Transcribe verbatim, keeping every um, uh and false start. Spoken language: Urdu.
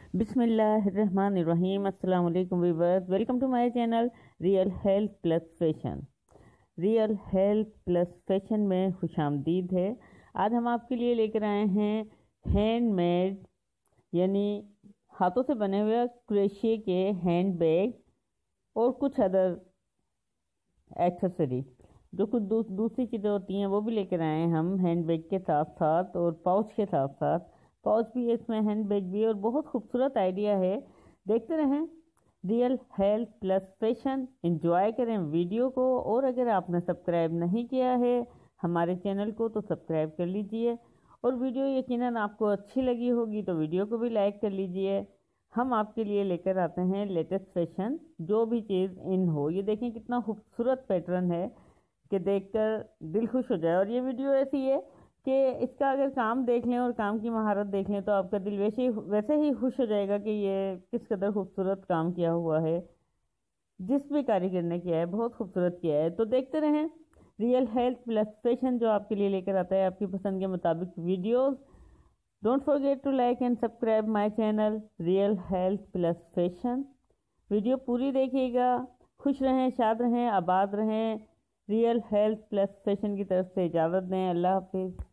بسم اللہ الرحمن الرحیم۔ السلام علیکم viewers, welcome to my channel real health plus fashion. Real health plus fashion میں خوش آمدید ہے۔ آج ہم آپ کے لیے لے کر آئے ہیں ہینڈ میڈ یعنی ہاتھوں سے بنے ہوئے کروشے کے ہینڈ بیگ اور کچھ ادر ایکسیسری جو کچھ دوسری چیزیں ہوتی ہیں وہ بھی لے کر آئے ہیں ہم ہینڈ بیگ کے ساتھ ساتھ اور پاؤچ کے ساتھ ساتھ۔ پاؤچ بھی ہے اس میں، ہینڈ بیگ بھی ہے اور بہت خوبصورت آئیڈیا ہے۔ دیکھتے رہیں real health plus fashion, enjoy کریں ویڈیو کو، اور اگر آپ نے سبسکرائب نہیں کیا ہے ہمارے چینل کو تو سبسکرائب کر لیجئے، اور ویڈیو یقیناً آپ کو اچھی لگی ہوگی تو ویڈیو کو بھی لائک کر لیجئے۔ ہم آپ کے لیے لے کر آتے ہیں لیٹسٹ فیشن، جو بھی چیز ان ہو۔ یہ دیکھیں کتنا خوبصورت پیٹرن ہے کہ دیکھ کر دل خوش ہو جائے، اور یہ ویڈیو ایسی ہے کہ اس کا اگر کام دیکھ لیں اور کام کی مہارت دیکھ لیں تو آپ کا دل ویسے ہی ویسے ہی خوش ہو جائے گا کہ یہ کس قدر خوبصورت کام کیا ہوا ہے۔ جس بھی کاریگر نے کیا ہے بہت خوبصورت کیا ہے۔ تو دیکھتے رہیں ریئل ہیلتھ پلس فیشن، جو آپ کے لیے لے کر آتا ہے آپ کی پسند کے مطابق videos. Don't forget to like and subscribe my channel real health plus fashion. Video پوری دیکھیے گا، خوش رہیں، شاد رہیں، آباد رہیں۔ ریئل ہیلتھ پلس فیشن کی طرف سے اجازت دیں۔ اللہ حافظ۔